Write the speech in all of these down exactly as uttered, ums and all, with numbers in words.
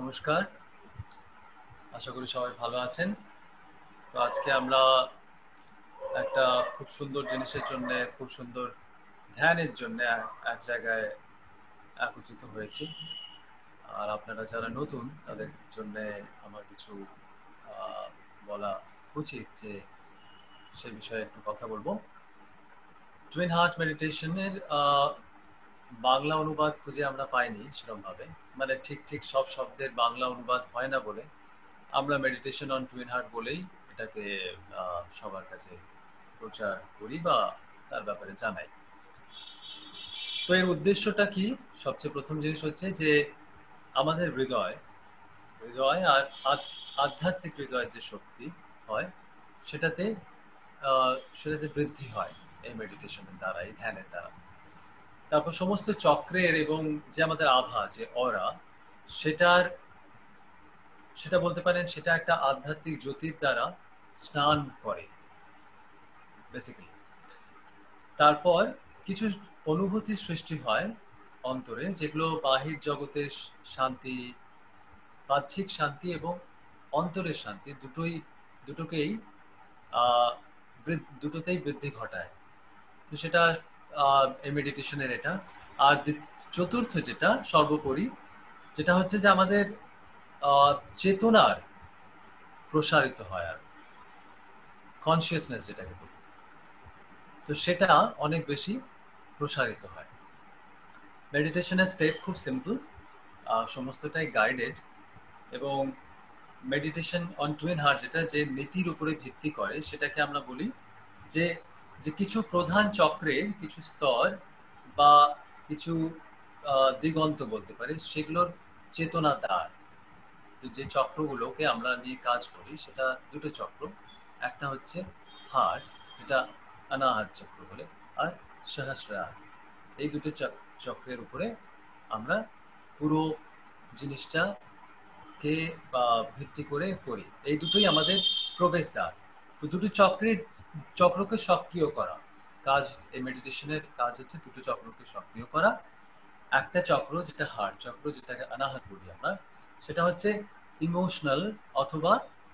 নমস্কার, আশা করি সবাই ভালো আছেন। তো আজকে আমরা একটা খুব সুন্দর জিনিসের জন্য, খুব সুন্দর ধ্যানের জন্য এক জায়গায় একত্রিত হয়েছি। আর আপনারা যারা নতুন তাদের জন্য আমার কিছু আহ, বলা উচিত, যে সে বিষয়ে একটু কথা বলবো। টুইন হার্ট মেডিটেশনের বাংলা অনুবাদ খুঁজে আমরা পাইনি সেরকমভাবে, মানে ঠিক ঠিক সব শব্দের বাংলা অনুবাদ হয় না বলে আমরা মেডিটেশন অন টুইন হার্ট বলেই এটাকে আহ, সবার কাছে প্রচার করি বা তার ব্যাপারে জানাই। তো এর উদ্দেশ্যটা কি? সবচেয়ে প্রথম জিনিস হচ্ছে যে আমাদের হৃদয় হৃদয় আর আধ- আধ্যাত্মিক হৃদয়ের যে শক্তি হয় সেটাতে আহ, সেটাতে বৃদ্ধি হয় এই মেডিটেশনের দ্বারা, এই ধ্যানের দ্বারা। তারপর সমস্ত চক্রের এবং যে আমাদের আভা, যে অরা, সেটার সেটা বলতে পারেন সেটা একটা আধ্যাত্মিক জ্যোতির দ্বারা স্নান করে বেসিক্যালি। তারপর কিছু অনুভূতির সৃষ্টি হয় অন্তরে, যেগুলো বাহির জগতের শান্তি, বাহ্যিক শান্তি এবং অন্তরের শান্তি দুটোই দুটোকেই আহ, বৃদ্ধ- দুটোতেই বৃদ্ধি ঘটায়। তো সেটা আহ, এই মেডিটেশনের এটা। আর দ্বিত- চতুর্থ যেটা সর্বোপরি, যেটা হচ্ছে যে আমাদের আহ, চেতনার প্রসারিত হয়, আর কনসিয়াসনেস যেটাকে বলি, তো সেটা অনেক বেশি প্রসারিত হয়। মেডিটেশনের স্টেপ খুব সিম্পল, সমস্তটাই গাইডেড। এবং মেডিটেশন অন টুইন হার্ট যেটা যে নীতির উপরে ভিত্তি করে, সেটাকে আমরা বলি যে যে কিছু প্রধান চক্রের কিছু স্তর বা কিছু আহ, দিগন্ত বলতে পারি, সেগুলোর চেতনা দ্বার। তো যে চক্রগুলোকে আমরা নিয়ে কাজ করি সেটা দুটো চক্র। একটা হচ্ছে হার্ট, এটা অনাহত চক্র বলে, আর সহস্রার। এই দুটো চক- চক্রের উপরে আমরা পুরো জিনিসটা কে বা ভিত্তি করে করি। এই দুটোই আমাদের প্রবেশদ্বার। তো দুটো চক্রের চক্রকে সক্রিয় করা কাজ, এই মেডিটেশনের কাজ হচ্ছে দুটো চক্রকে সক্রিয় করা। একটা চক্র যেটা হার্ট চক্র, যেটাকে অনাহত বলি আমরা, সেটা হচ্ছে ইমোশনাল অথবা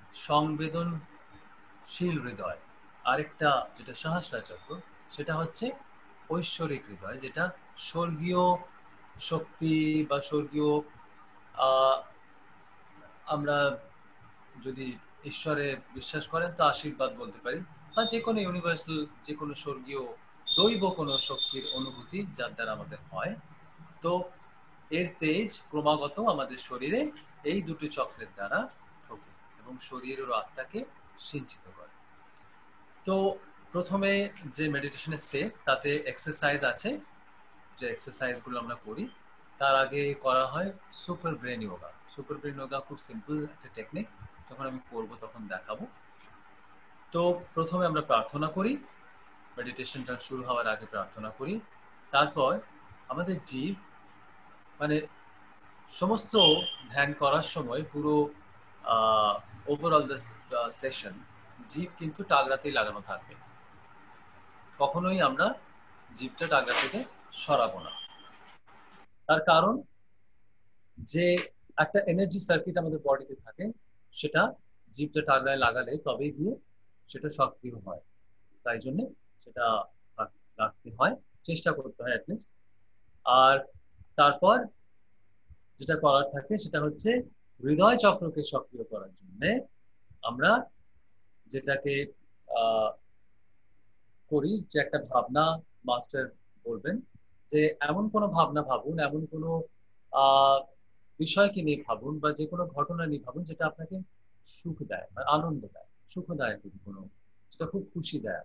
সংবেদনশীল হৃদয়। আরেকটা যেটা সহস্রার চক্র, সেটা হচ্ছে ঐশ্বরিক হৃদয়, যেটা স্বর্গীয় শক্তি বা স্বর্গীয় আহ, আমরা যদি ঈশ্বরে বিশ্বাস করেন তো আশীর্বাদ বলতে পারি, বা যে কোনো ইউনিভার্সাল, যে কোনো স্বর্গীয় দৈব কোনো শক্তির অনুভূতি যার দ্বারা আমাদের হয়। তো এর তেজ ক্রমাগত আমাদের শরীরে এই দুটি চক্রের দ্বারা ঢোকে এবং শরীর ও আত্মাকে সিঞ্চিত করে। তো প্রথমে যে মেডিটেশনের স্টেপ, তাতে এক্সারসাইজ আছে, যে এক্সারসাইজগুলো আমরা করি। তার আগে করা হয় super brain yoga. Super brain yoga খুব সিম্পল একটা টেকনিক, যখন আমি করব তখন দেখাবো। তো প্রথমে আমরা প্রার্থনা করি, মেডিটেশনটা শুরু হওয়ার আগে প্রার্থনা করি। তারপর আমাদের জীব, মানে সমস্ত ধ্যান করার সময় পুরো ওভারঅল দ্য সেশন জীব কিন্তু টাগরাতেই লাগানো থাকবে। কখনোই আমরা জীবটা টাগরা থেকে সরাবো না। তার কারণ, যে একটা এনার্জি সার্কিট আমাদের বডিতে থাকে, সেটা জীবটা টাগরায় লাগালে তবেই গিয়ে সেটা সক্রিয় হয়। তাই জন্য সেটা রাখতে হয়, চেষ্টা করতে হয় অ্যাটলিস্ট। আর তারপর যেটা করার থাকে সেটা হচ্ছে হৃদয় চক্রকে সক্রিয় করার জন্য আমরা যেটাকে আহ করি, যে একটা ভাবনা মাস্টার বলবেন, যে এমন কোনো ভাবনা ভাবুন, এমন কোনো আহ বিষয়কে নিয়ে ভাবুন বা যে কোনো ঘটনা নিয়ে ভাবুন যেটা আপনাকে সুখ দেয় বা আনন্দ দেয়, সুখদায়ক কোনো, যেটা খুব খুশি দেয়।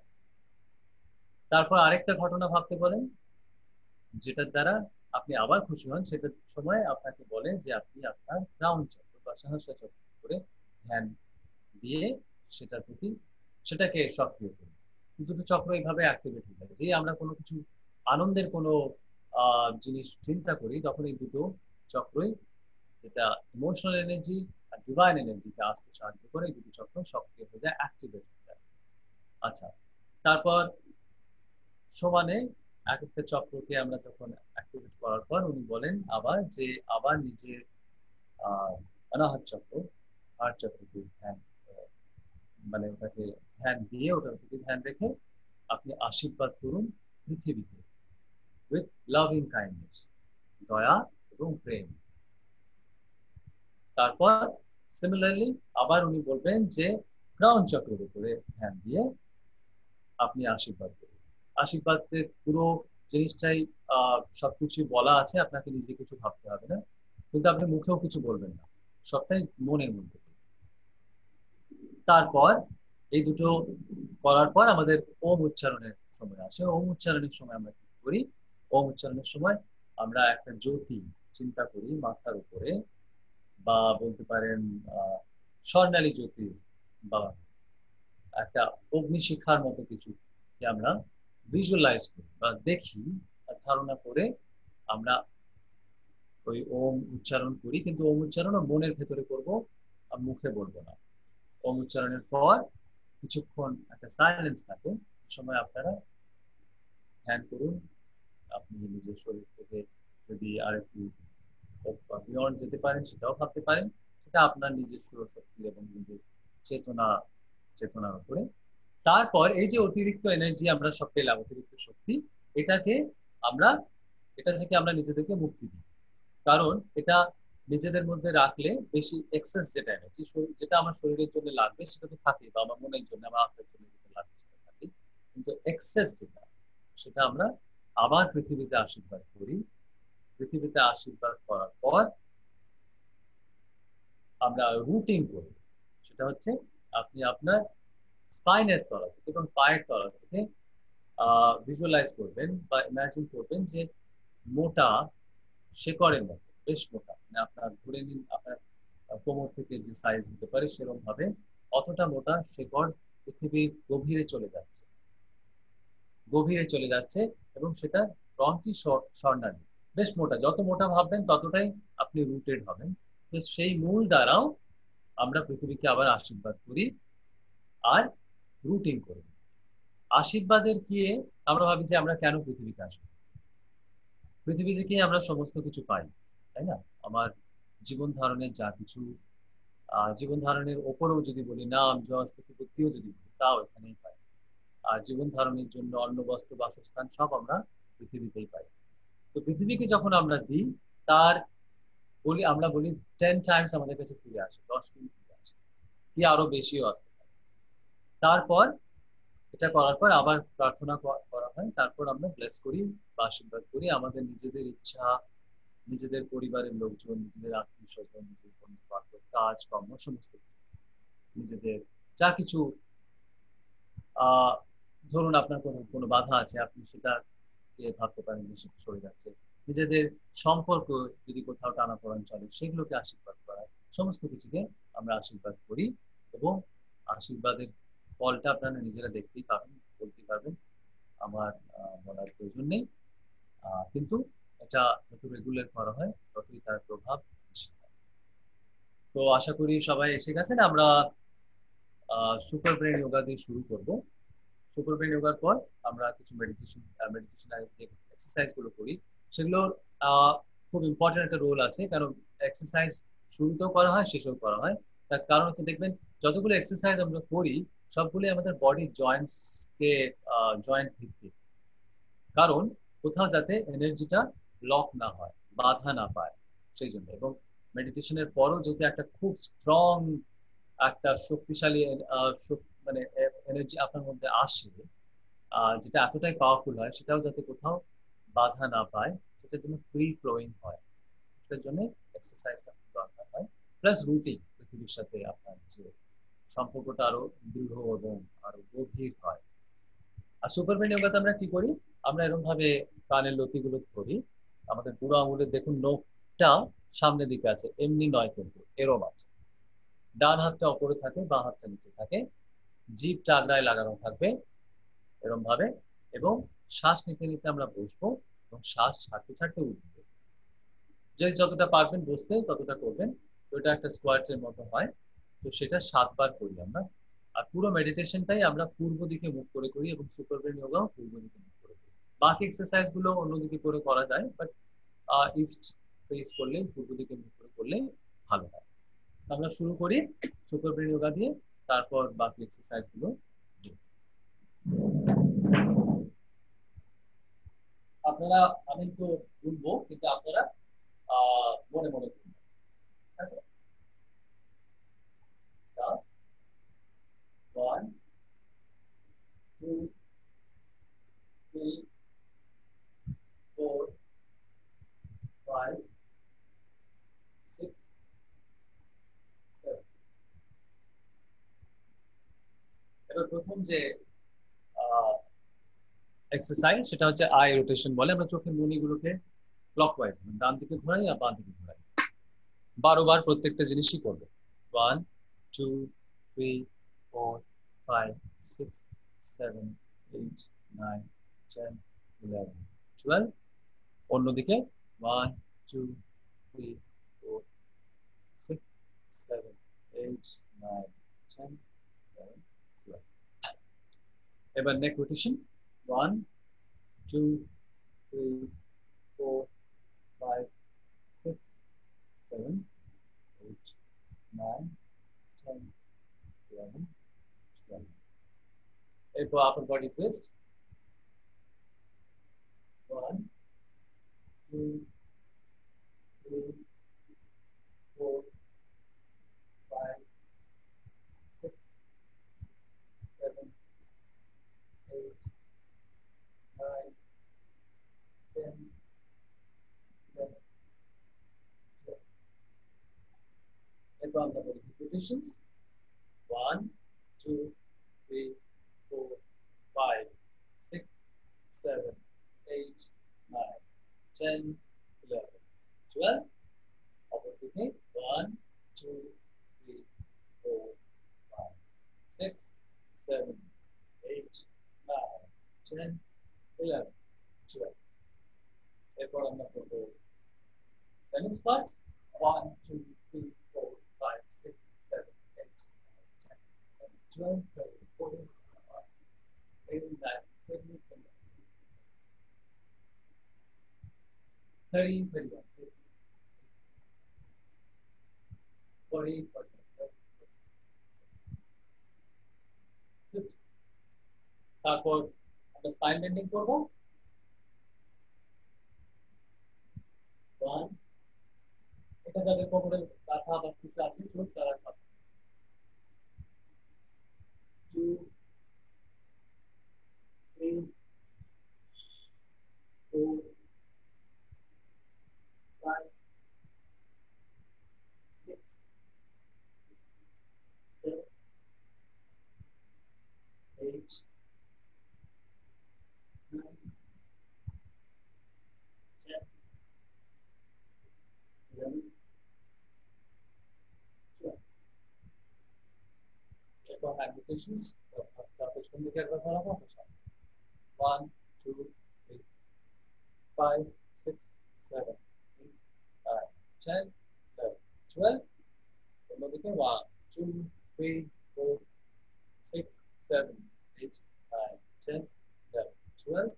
তারপর আরেকটা ঘটনা ভাবতে বলেন যেটার দ্বারা আপনি আবার খুশি হন। সেটার সময় আপনাকে বলে যে আপনি আপনার গ্রাউন্ড চক্র বা সহস্র চক্র করে ধ্যান দিয়ে সেটার প্রতি সেটাকে সক্রিয় করি। দুটো চক্র এইভাবে অ্যাক্টিভেট হয়ে থাকে। যে আমরা কোনো কিছু আনন্দের কোনো আহ জিনিস চিন্তা করি, তখন এই দুটো চক্রই, যেটা ইমোশনাল এনার্জি আর ডিভাইন এনার্জিকে আসতে সাহায্য করে, এই দুটো চক্র সক্রিয় হয়ে যায়, অ্যাক্টিভেট হয়ে যায়। আচ্ছা, তারপর সমানে এক একটা চক্রকে আমরা যখন অ্যাক্টিভেট করার পর উনি বলেন আবার যে আবার নিজের অনাহত চক্র, হার্ট চক্রকে ধ্যান, মানে ওটাকে ধ্যান দিয়ে ওটার প্রতি ধ্যান রেখে আপনি আশীর্বাদ করুন পৃথিবীতে উইথ লাভিং কাইন্ডনেস, দয়া এবং প্রেম। তারপর সিমিলারলি আবার উনি বলবেন যে ক্রাউন চক্রের উপরে ধ্যান দিয়ে আপনি আশীর্বাদ করুন। আশীর্বাদের পুরো জিনিসটাই আহ সবকিছুই বলা আছে, আপনাকে নিজে কিছু ভাবতে হবে না, কিন্তু আপনি মুখেও কিছু বলবেন না, সবটাই মনের মধ্যে। তারপর এই দুটো করার পর আমাদের ওম উচ্চারণের সময় আসে। ওম উচ্চারণের সময় আমরা কি করি? ওম উচ্চারণের সময় আমরা একটা জ্যোতি চিন্তা করি মাথার উপরে, বা বলতে পারেন আহ স্বর্ণালী জ্যোতি বা একটা অগ্নিশিখার মতো কিছু আমরা ভিজুয়ালাইজ করি বা দেখি, ধারণা করে আমরা ওই ওম উচ্চারণ করি। কিন্তু ওম উচ্চারণ মনের ভেতরে করব, মুখে বলবো না। ওম উচ্চারণের পর কিছুক্ষণ একটা সাইলেন্স থাকে, সময় আপনারা ধ্যান করুন। আপনি নিজের শরীর থেকে যদি আর একটু বিয়ন্ড যেতে পারেন সেটাও ভাবতে পারেন, সেটা আপনার নিজস্ব শক্তি এবং নিজের চেতনা চেতনার উপরে। তারপর এই যে অতিরিক্ত এনার্জি আমরা সব পেলাম, অতিরিক্ত শক্তি, এটাকে আমরা এটা থেকে আমরা নিজেদেরকে মুক্তি দিই। কারণ এটা নিজেদের মধ্যে রাখলে বেশি এক্সেস যেটা এনার্জি, যেটা আমার শরীরের জন্য লাগবে সেটা তো থাকেই, বা আমার মনের জন্য আমার আত্মার জন্য যেটা লাগবে সেটা থাকেই, কিন্তু এক্সেস যেটা সেটা আমরা আবার পৃথিবীতে আশীর্বাদ করি। পৃথিবীতে আশীর্বাদ করার পর আমরা রুটিং করি, সেটা হচ্ছে আপনি আপনার স্পাইনের তলা থেকে এবং পায়ের তলা থেকে ভিজুয়ালাইজ করবেন বা ইমাজিন করবেন যে মোটা শেকড়ের মতো, বেশ মোটা, মানে আপনার ধরে নিন আপনার কোমর থেকে যে সাইজ হতে পারে সেরকম ভাবে অতটা মোটা শেকড় পৃথিবীর গভীরে চলে যাচ্ছে, গভীরে চলে যাচ্ছে এবং সেটা রং কি স্বর্ণালী, বেশ মোটা। যত মোটা ভাববেন ততটাই আপনি রুটেড হবেন। তো সেই মূল দ্বারাও আমরা পৃথিবীকে আবার আশীর্বাদ করি আর রুটিং করি। আশীর্বাদের কি আমরা ভাবি যে আমরা কেন পৃথিবীতে আসবো, পৃথিবী থেকে আমরা সমস্ত কিছু পাই, তাই না? আমার জীবন ধারণের যা কিছু, আহ জীবন ধারণের ওপরেও যদি বলি নাম যশ প্রতিপত্তিও যদি বলি তাও এখানেই পাই। আর জীবন ধারণের জন্য অন্ন বস্ত্র বাসস্থান সব আমরা পৃথিবীতেই পাই। তো পৃথিবীকে যখন আমরা দিই তার বলি আমরা বলি টেন টাইমস আমাদের কাছে ফিরে আসে, দশ গুণ ফিরে আসে, কি আরো বেশিও আসতে পারে। তারপর এটা করার পর আবার প্রার্থনা করা হয়, তারপর আমরা ব্লেস করি বা আশীর্বাদ করি আমাদের নিজেদের ইচ্ছা, নিজেদের পরিবারের লোকজন, নিজেদের আত্মীয় স্বজন, নিজেদের বন্ধু বান্ধব, কাজ কর্ম সমস্ত কিছু, নিজেদের যা কিছু আহ ধরুন আপনার কোনো কোনো বাধা আছে আপনি সেটা ভাবতে পারেন যে সেটা সরে যাচ্ছে, নিজেদের সম্পর্ক যদি কোথাও টানাপোড়েন চলে সেগুলোকে আশীর্বাদ করা, সমস্ত কিছুকে আমরা আশীর্বাদ করি। এবং আশীর্বাদের ফলটা আপনারা নিজেরা দেখতেই পাবেন, বলতেই পারবেন, আমার বলার প্রয়োজন নেই। কিন্তু এটা যত রেগুলার করা হয় ততই তার প্রভাব বেশি হয়। তো আশা করি সবাই এসে গেছেন। আমরা সুপার ব্রেন যোগা দিয়ে শুরু করব। সুপার ব্রেন যোগার পর আমরা কিছু মেডিটেশন মেডিটেশন যে এক্সারসাইজ গুলো করি সেগুলো খুব ইম্পর্টেন্ট একটা রোল আছে, কারণ এক্সারসাইজ শুরুতেও করা হয় শেষেও করা হয়। তার কারণ হচ্ছে দেখবেন যতগুলো এক্সারসাইজ আমরা করি সবগুলোই আমাদের বডির জয়েন্টস কে জয়েন্ট ভিত্তিক, কারণ কোথাও যাতে এনার্জিটা লক না হয়, বাধা না পায় সেই জন্য। এবং মেডিটেশনের পরও যদি একটা খুব স্ট্রং একটা শক্তিশালী মানে এনার্জি আপনার মধ্যে আসে, যেটা এতটাই পাওয়ারফুল হয়, সেটাও যাতে কোথাও বাধা না পায়, সেটার জন্য ফ্রি ফ্লোয়িং হয়, সেটার জন্য এক্সারসাইজটা দরকার হয়। প্লাস রুটিন, পৃথিবীর সাথে আপনার যে সম্পর্কটা আরো দৃঢ় এবং আরো গভীর হয়। আর সুপার ব্রেন যোগাতে আমরা কি করি, আমরা এরকম ভাবে কানের লতিগুলো ধরি, আমাদের বুড়ো আঙুলের দেখুন নখটা সামনের দিকে আছে, এমনি নয় কিন্তু এরম আছে, ডান হাতটা উপরে থাকে বাঁ হাতটা নিচে থাকে, জিভটা আগড়ায় লাগানো থাকবে এরকম ভাবে, এবং শ্বাস নিতে নিতে আমরা বসবো এবং শ্বাস ছাড়তে ছাড়তে উঠবো। যে যতটা পারবেন বসতে ততটা করবেন। তো এটা একটা স্কোয়াটের মতো হয়, তো সেটা সাতবার করি আমরা। আর পুরো মেডিটেশনটাই আমরা পূর্ব দিকে মুখ করে করি এবং সুপার ব্রেন যোগাও পূর্ব দিকে মুখ করে করি। বাকি এক্সারসাইজ গুলো অন্যদিকে করে করা যায়, বাট ইস্ট ফেস করলে, পূর্ব দিকে মুখ করে করলে ভালো হয়। আমরা শুরু করি সুপার ব্রেন যোগা দিয়ে, তারপর বাকি এক্সারসাইজ গুলো আপনারা, আমি তো বলবো কিন্তু আপনারা মনে মনে করবেন। আচ্ছা, start. One, two, three, four, five, six, seven. এবার প্রথম যে এক্সারসাইজ সেটা হচ্ছে আই রোটেশন বলে। আমরা চোখের মণিগুলোকে ক্লকওয়াইজ ডান দিকে ঘোরাই আর বাম দিকে ঘোরাই, বারো বার প্রত্যেকটা জিনিসই করবে। One, two, three, four, five, six, seven, eight, nine, ten, eleven, twelve. অন্যদিকে one, two, three, four, six, seven, eight, nine, ten, eleven, twelve. এবার neck rotation. One, two, three, four, five, six, seven, eight, nine, ten, eleven, twelve. এরপর upper body twist. One, two, three, four, five, six, seven, eight, nine, ten, eleven, twelve. এরপর আমরা বলি repetitions. One, two, three, four, five, six, seven, eight, nine, ten, eleven, twelve. অপরদিকে one, two, three, four, five, six, seven, eight, nine, ten, eleven, twelve. এরপর আমরা করবো sevens parts. One, two, three, four, five, six, seven, eight, nine, ten, eleven, twelve, thirteen, fourteen, sixteen, eighteen, nineteen, twenty, twenty one, thirty, thirty one, forty, forty one, fifty. তারপর আমরা spine bending করবো। One, এটা যাদের কোমরে ব্যথা বা কিছু আছে চোখ তারা খাবে। Two, three, four, five, six, seven, eight, nine, ten, eleven, twelve. এরপর হ্যান্ড তার পেছন দিকে একবার বাড়াবো। One, two, three, five, six, seven, eight, nine, ten, eleven, twelve. অন্যদিকে one, two, three, four, six, seven, eight, nine, ten, eleven, twelve.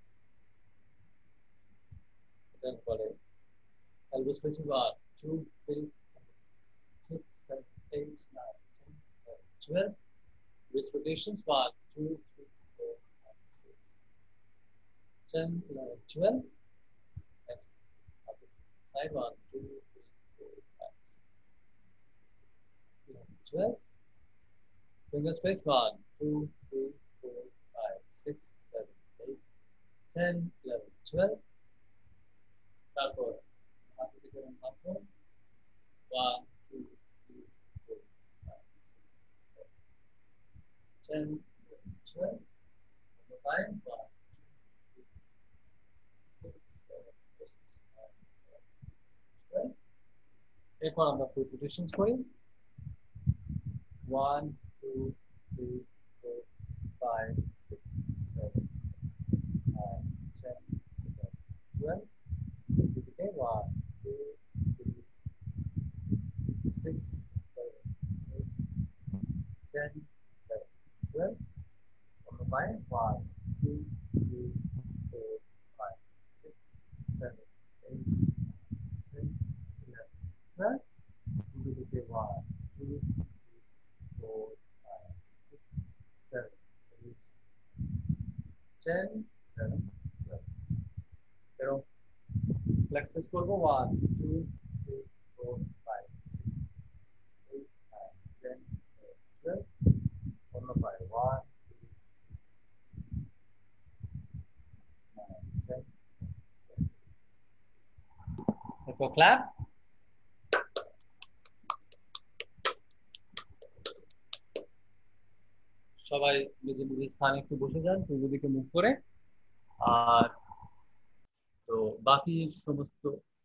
এটার পরে elbow stretching. One, two, three, six, seven, eight, nine, ten, eleven, twelve. Wrist rotations. One, two, three, four, five, six, ten, eleven, twelve. Next, side. One, two, three, four, five, six, eleven, twelve. Finger stretch. One, two, three, four, five, six, seven, eight, ten, eleven, twelve. তারপর হাতে দিকে রাখবো। One, two, three, four, five, six, seven, ten, eleven, twelve. One, one, two, three, six, seven, eight, nine, ten, twelve. এরপর আমরা foot রোটেশনস করি। One, two, three, four, five, six, seven, nine, ten, eleven, twelve. Okay, one, two, three, six, seven, eight, ten, eleven, twelve. On the line, one, two, three, four, five, six, seven, eight, ten, eleven, twelve. Okay, one, ten eleven twelve এরকম flexes করবো one two three four five six eight nine ten twelve অন্য পায়ে one two clap সবাই নিজের নিজের স্থানে একটু বসে যান পূর্ব দিকে মুখ করে। আর তো বাকি সমস্ত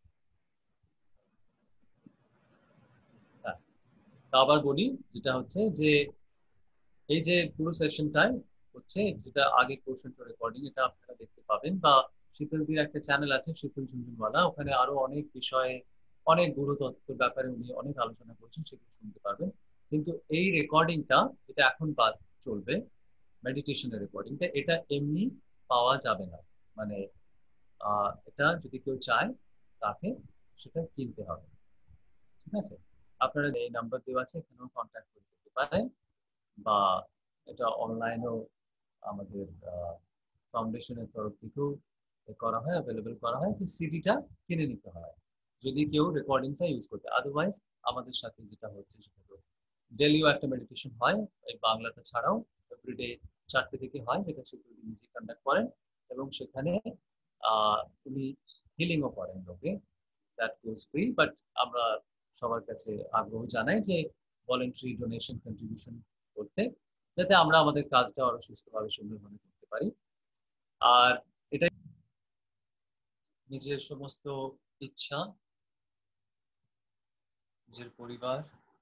আবার বলি, যেটা হচ্ছে যে এই যে পুরো সেশনটাই হচ্ছে যেটা আগে পোর্শনটা রেকর্ডিং, এটা আপনারা দেখতে পাবেন, বা শীতলদির একটা চ্যানেল আছে শীতল ঝুনঝুনওয়ালা, ওখানে আরো অনেক বিষয়ে অনেক গুরুতত্ত্বের ব্যাপারে উনি অনেক আলোচনা করছেন, সেগুলো শুনতে পারবেন। কিন্তু এই রেকর্ডিংটা যেটা এখন বাদ চলবে, মেডিটেশনের রেকর্ডিংটা, এটা এমনি পাওয়া যাবে না। মানে আহ এটা যদি কেউ চায় তাকে সেটা কিনতে হবে, ঠিক আছে? আপনারা এই নাম্বার দেওয়া আছে, এখানেও কন্ট্যাক্ট করতে পারেন, বা এটা অনলাইনেও আমাদের ফাউন্ডেশনের তরফ থেকেও করা হয়, অ্যাভেলেবেল করা হয়। তো সিডিটা কিনে নিতে হয় যদি কেউ রেকর্ডিংটা ইউজ করতে। আদারওয়াইজ আমাদের সাথে যেটা হচ্ছে সেটা হলো ডেলিও একটা মেডিটেশন হয়, এই বাংলাটা ছাড়াও এভরিডে চারটে থেকে হয়, যেটা শীতল নিজে কন্ডাক্ট করেন, এবং সেখানে উনি হিলিংও করেন লোকে, দ্যাট গোজ ফ্রি। বাট আমরা সবার কাছে আগ্রহ জানাই যে ভলেন্টারি ডোনেশন কন্ট্রিবিউশন করতে, যাতে আমরা আমাদের কাজটা আরো সুস্থভাবে সুন্দরভাবে করতে পারি। আর এটা নিজের সমস্ত ইচ্ছা, নিজের পরিবার,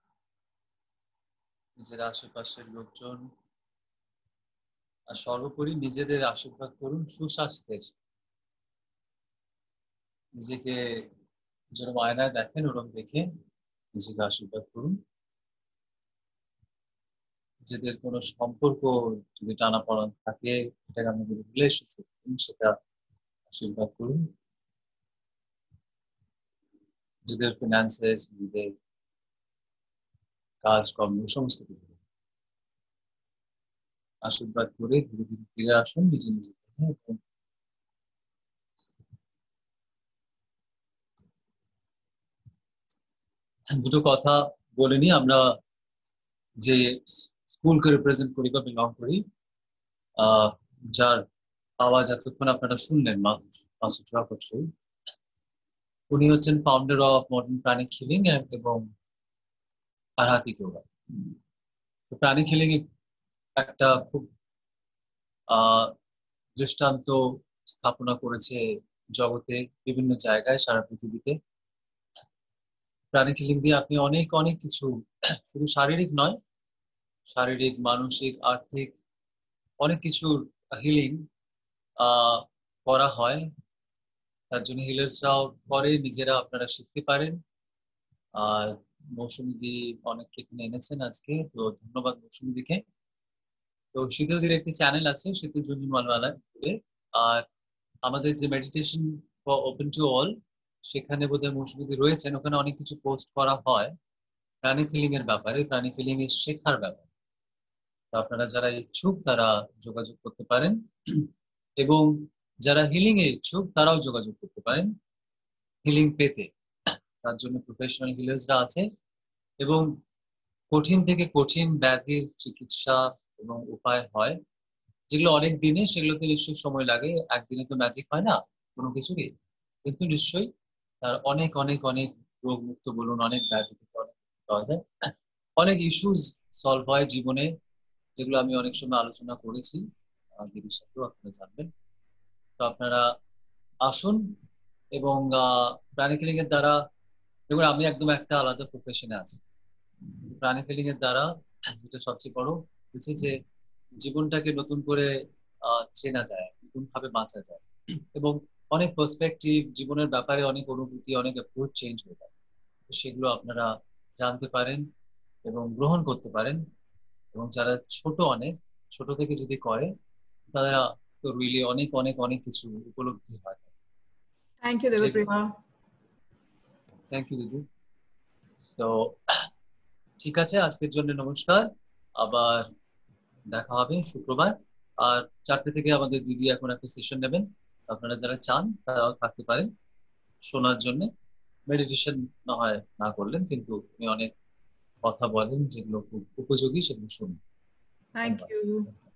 নিজের আশেপাশের লোকজন, আর সর্বোপরি নিজেদের আশীর্বাদ করুন সুস্বাস্থ্যের। নিজেকে যেরকম আয়নায় দেখেন ওরকম দেখে নিজেকে আশীর্বাদ করুন। নিজেদের কোনো সম্পর্ক যদি টানাপড়েন থাকে, এটাকে আমি বলি রিলেশনশিপ, সেটা আশীর্বাদ করুন। নিজেদের ফিনান্সেস, নিজেদের কাজকর্ম, সমস্ত কিছু আশীর্বাদ করে ধীরে ধীরে ফিরে আসুন নিজে নিজে। দুটো কথা বলে নি, আমরা যে স্কুলকে রিপ্রেজেন্ট করি বা বিলং করি, আহ যার আওয়াজ এতক্ষণ আপনারা শুনলেন, মাসুদ রাফি, উনি হচ্ছেন founder of modern pranic healing এবং আরহাতি যোগা। প্রাণিক হিলিং একটা খুব আহ দৃষ্টান্ত স্থাপনা করেছে জগতে, বিভিন্ন জায়গায় সারা পৃথিবীতে। প্রাণিক হিলিং দিয়ে আপনি অনেক অনেক কিছু, শুধু শারীরিক নয়, শারীরিক, মানসিক, আর্থিক অনেক কিছুর হিলিং আহ করা হয়। তার জন্য হিলার্সরাও করে, নিজেরা আপনারা শিখতে পারেন। আর মৌসুমীদি অনেক এখানে এনেছেন আজকে, তো ধন্যবাদ মৌসুমীদিকে। তো শীতলদির একটি চ্যানেল আছে শীতল ঝুনঝুনওয়ালা, আর আমাদের যে মেডিটেশন ওপেন টু অল, সেখানে বোধহয় মৌসুমীদি রয়েছেন, ওখানে অনেক কিছু পোস্ট করা হয় প্রাণিক হিলিং এর ব্যাপারে, প্রাণিক হিলিং এর শেখার ব্যাপারে। তো আপনারা যারা ইচ্ছুক তারা যোগাযোগ করতে পারেন, এবং যারা হিলিং এ ইচ্ছুক তারাও যোগাযোগ করতে পারেন হিলিং পেতে। তার জন্য প্রফেশনাল হিলার্সরা আছে, এবং কঠিন থেকে কঠিন ব্যাধির চিকিৎসা এবং উপায় হয়, যেগুলো অনেক দিনে, সেগুলোতে নিশ্চয়ই সময় লাগে, একদিনে তো ম্যাজিক হয় না কোনো কিছুরই, কিন্তু নিশ্চয়ই তার অনেক অনেক অনেক রোগ মুক্ত বলুন, অনেক ব্যাধি থেকে অনেক পাওয়া যায়, অনেক ইস্যুস সলভ হয় জীবনে, যেগুলো আমি অনেক সময় আলোচনা করেছি দিদির সাথেও, আপনারা জানবেন। তো আপনারা আসুন, এবং প্রাণিক হিলিং এর দ্বারা, দেখুন আমি একদম একটা আলাদা প্রফেশনে আছি, প্রাণিক হিলিং এর দ্বারা যেটা সবচেয়ে বড় হচ্ছে যে জীবনটাকে নতুন করে চেনা যায়, নতুন ভাবে বাঁচা যায়, এবং অনেক পার্সপেক্টিভ, জীবনের ব্যাপারে অনেক অনুভূতি, অনেক অ্যাপ্রোচ চেঞ্জ হয়ে যায়। তো সেগুলো আপনারা জানতে পারেন এবং গ্রহণ করতে পারেন, এবং যারা ছোট, অনেক ছোট থেকে যদি করে, তারা তো রিয়েলি অনেক অনেক অনেক কিছু উপলব্ধি হয়। Thank you Debprema. Thank you দিদি। তো ঠিক আছে, আজকের জন্য নমস্কার, আবার দেখা হবে শুক্রবার। আর চারটে থেকে আমাদের দিদি এখন একটা সেশন নেবেন। আপনারা যারা চান তারাও থাকতে পারেন শোনার জন্য। মেডিটেশন না হয় না করলেন, কিন্তু উনি অনেক কথা বলেন যেগুলো খুব উপযোগী, সেগুলো শুনুন। Thank ধন্যবাদ। you.